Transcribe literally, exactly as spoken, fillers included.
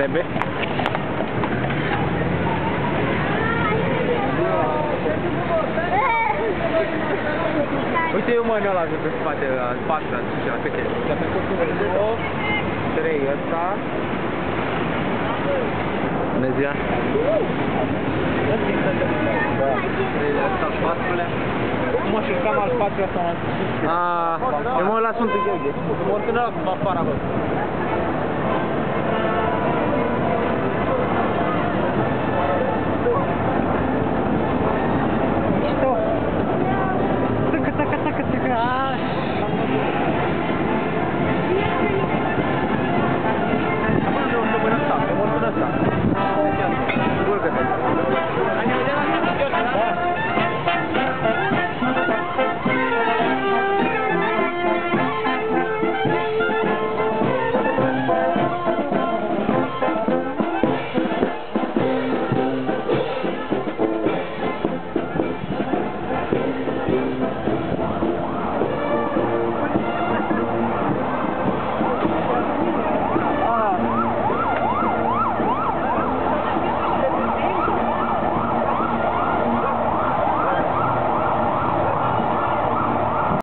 întrebe. Uite eu mă ăla pe spate, la patru, la cinci, la câte? două, trei, ăsta. Bună ziua! treilea, ăsta, al patrulea. Mă, și cam al patrulea sau al cincilea. Aaaa, eu mă las Sfântul Gheorghe. Mă oricând ăla cu afară, bă.